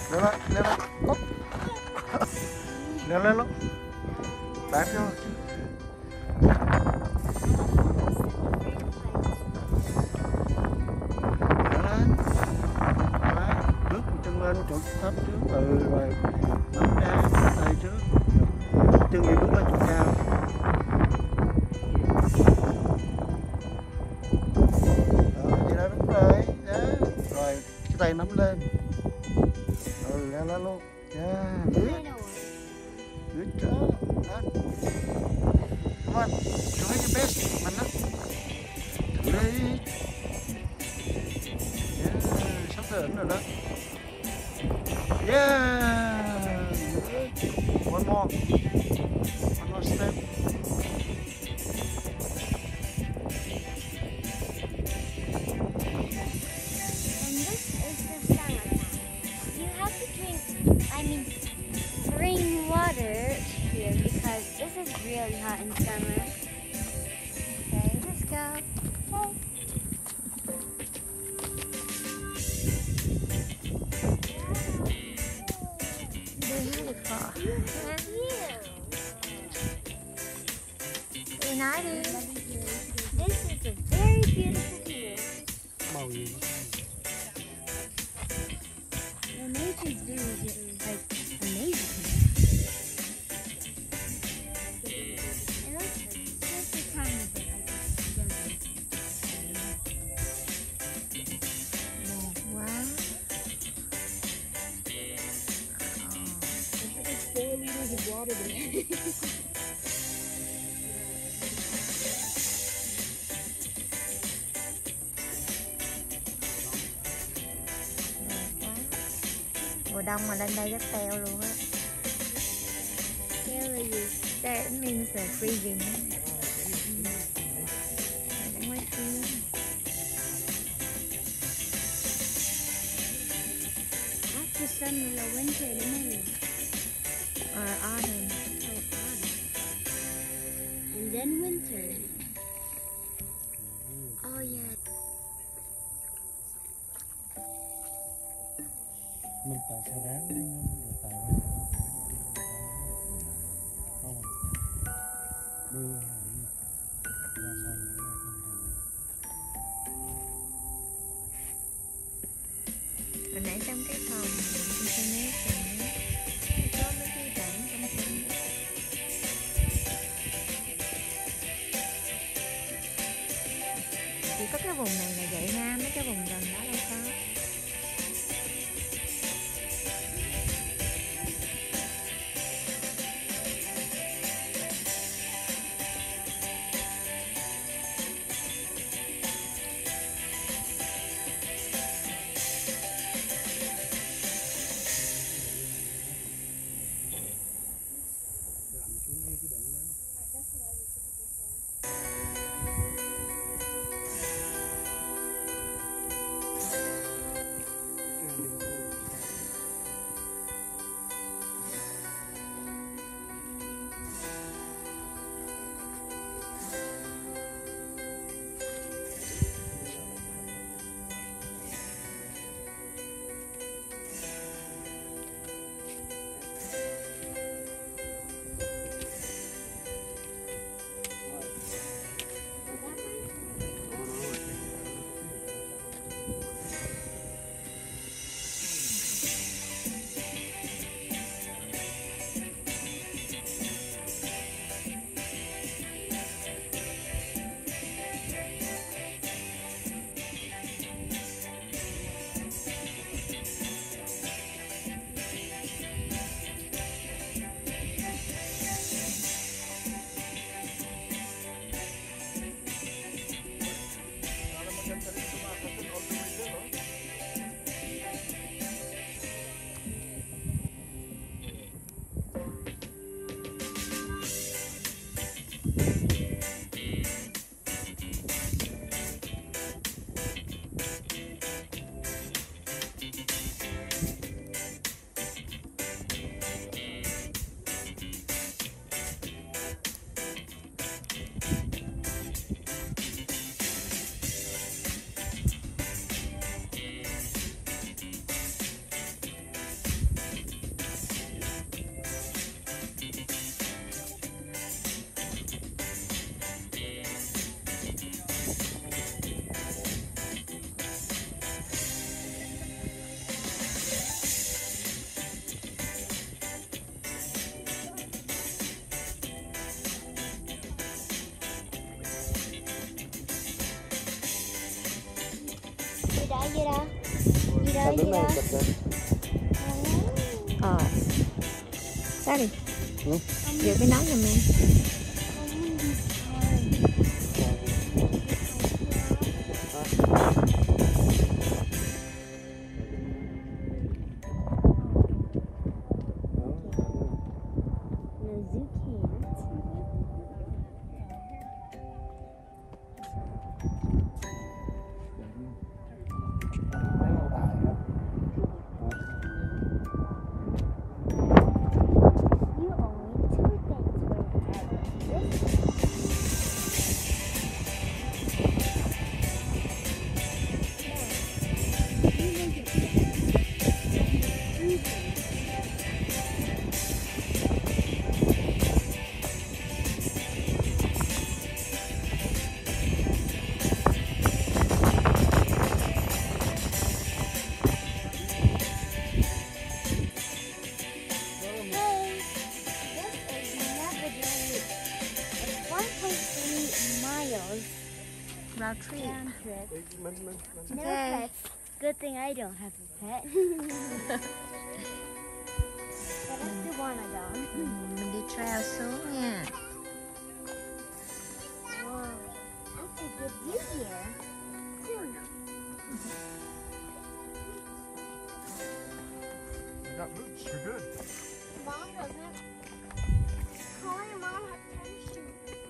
leo lên, leo lên, úp, leo lên luôn, bám vô. Bước chân lên chỗ thấp trước, rồi nắm đá tay trước, chân đi bước lên chỗ cao. Đó, vậy đó, đúng rồi, đó. Rồi cái tay nắm lên, leo lên luôn, yeah, good job, đó. Come on, try your best, mạnh lắm, thử đi, yeah, sắp tới đỉnh rồi đó. Yeah, good. One more step. And this is the summertime. You have to bring water here because this is really hot in summer. Okay, let's go. Okay. Beautiful. Good night. This is a very beautiful view. Màu gì? The nature's very amazing. It looks just a tiny bit wow. It's 4 liters of water there. Mùa đông mà lên đây rất teo luôn á. Teo là gì? That means freezing. After summer là winter đúng không? Or autumn. And then winter. Oh yeah. Mình tại sao đáng được tại không đưa ra sông Hồi nãy trong cái phòng information có mấy cái bảng trong sân. Chỉ có cái vùng này là vậy ha, mấy cái vùng gần đó đâu có. trái gì đó? Gì đó, Sao gì đứng này đó? chụp kìa. Ra đi. Ừ. Giữ cái nón giùm em. Round trip. Round trip. No Okay. pets. Good thing I don't have a pet. But I still want a dog. Mình đi trail xuống nha. Whoa, that's a good view here. Got roots, you're good. Mom doesn't. Call your mom has tension.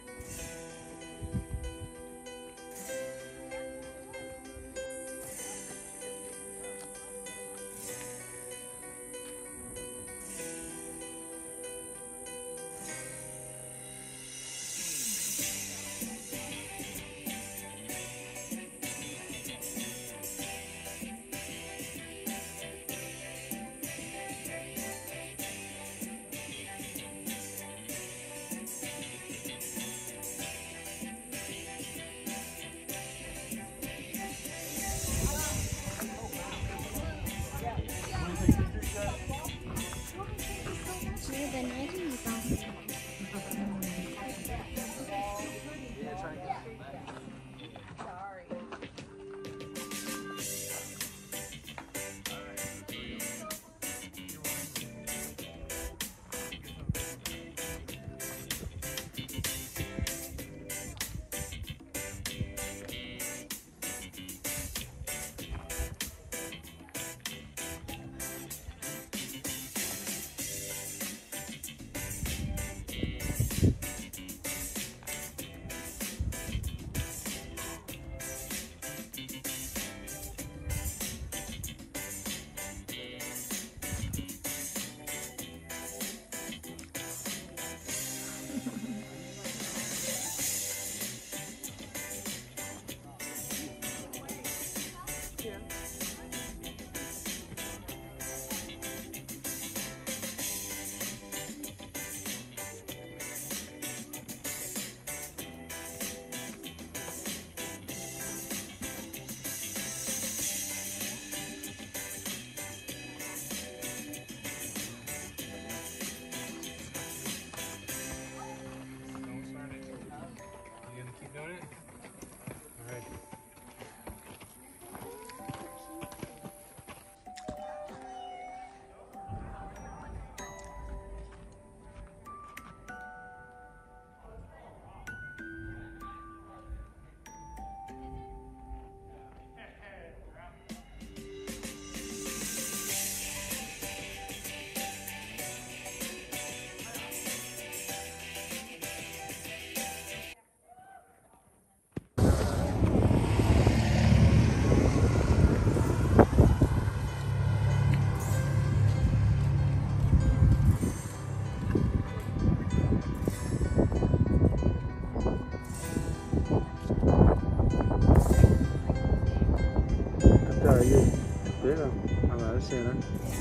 Trời gì? Biết không? Hoặc là cái xe đó.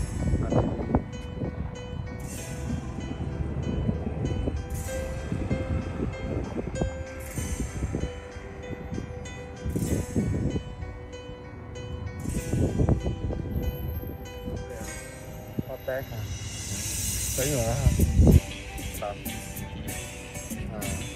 Hoa tét hả? Thấy nữa hả? Tập. À.